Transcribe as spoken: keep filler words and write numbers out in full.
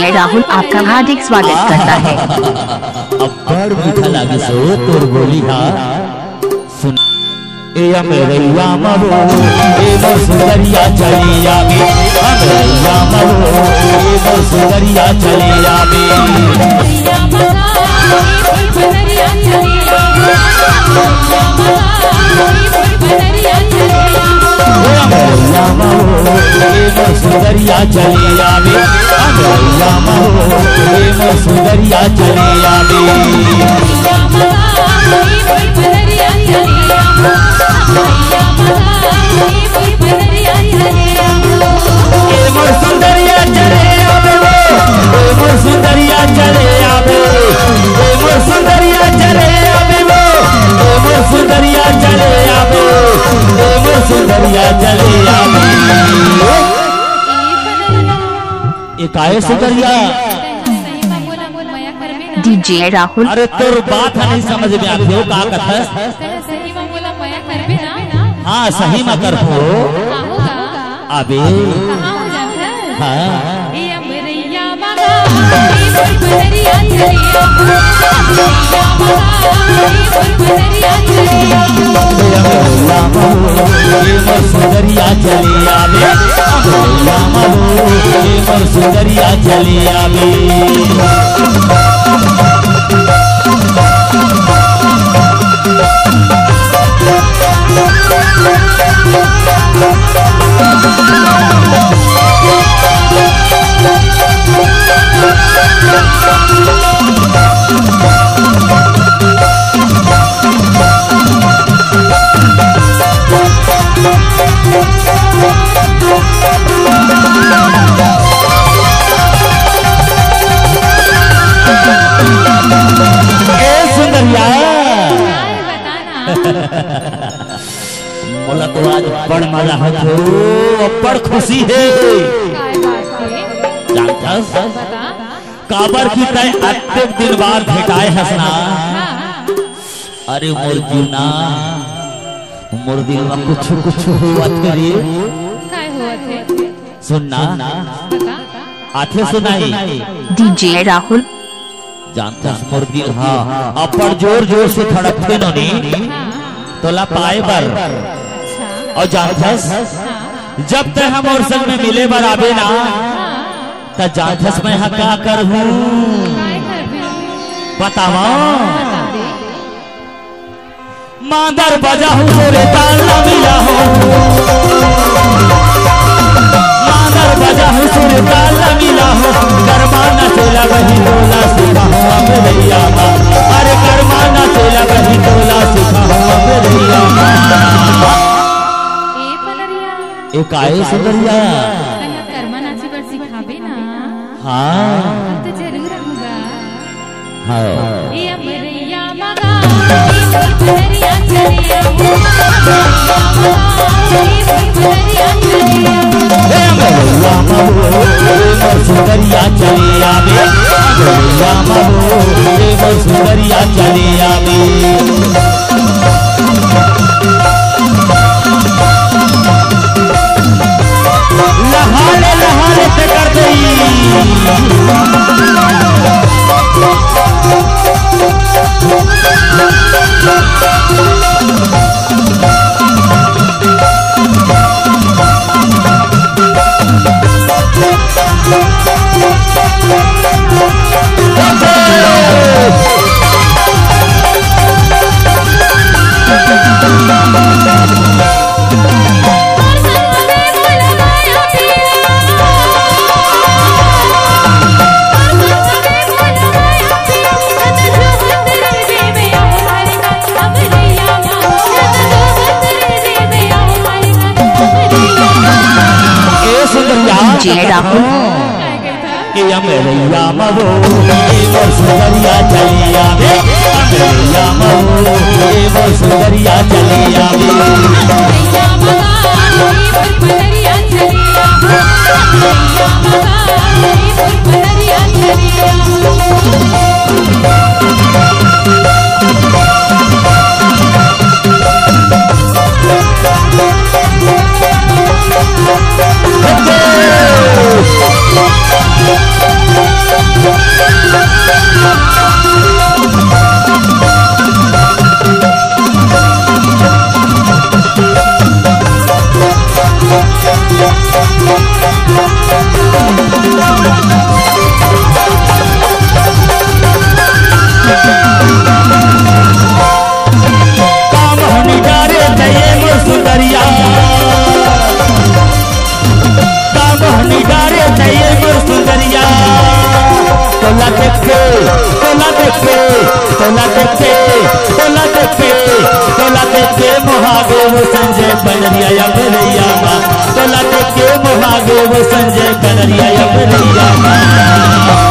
DJ Rahul आपका हार्दिक स्वागत करता है। अब बड़ मीठा लागे सो तोर बोली हा सुन ए अमरैया मरो ए मोर सुंदरिया चली आगे अमरैया मरो ए मोर सुंदरिया चली आगे अमरैया मरो ए मोर सुंदरिया चली आगे अमरैया मरो ए मोर सुंदरिया चली आगे काहे सुंदरिया डीजे राहुल। अरे तोर बात नहीं समझ में आती हो का कथा हाँ सही में कर हो अबे हाँ सुंदरिया चली आवे सुंदरिया चली आवे बोला तो आज बड़ मजा है तो बड़ खुशी है जानता काबर की तय अत्यंत दिन बाद भेटाए हसना अरे मोर जीवना मोर दिल में कुछ कुछ हुआ थे सुनना आथे सुनाई डीजे राहुल जानता मोर दिल हाँ अपर जोर जोर से धड़कते नोनी तोला पाए बर और जानथस जब तक हम और संग में मिले बर आवे ना त जानथस मैं हाँ क्या कर हूँ बतावा मांदर बजा हूँ तोरे ताल ना मिला हो मांदर बजा हूँ तोरे ताल ना मिला हो कर्मा ना चला वही तोला सिखा हुआ मेरैया अरे कर्मा ना चला वही तोला सिखा हुआ मेरैया एक आए सुंदरिया कर्मा नाची पर सिखावे ना हाँ तो जरूर होगा हाँ ए अमरैया मगा ए सुंदरिया चले आओ ए अमरैया मगो ए सुंदरिया चले आवे अमरैया मगो ए सुंदरिया चले आवे लहाले लहाले से कर गई अमरैया देखे तोला देखे तोला देखे तोला देखे तोला देखे महादेव संजय बनरिया बनरिया तोला देखे महादेव संजय बनरिया बनरिया